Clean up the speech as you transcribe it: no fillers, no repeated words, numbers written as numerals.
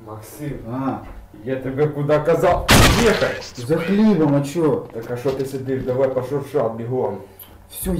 Максим, А, я тебе куди казав? Їхай! за хлібом, а чо? Так а що ти сидиш? Давай по шуршат бігом. Все,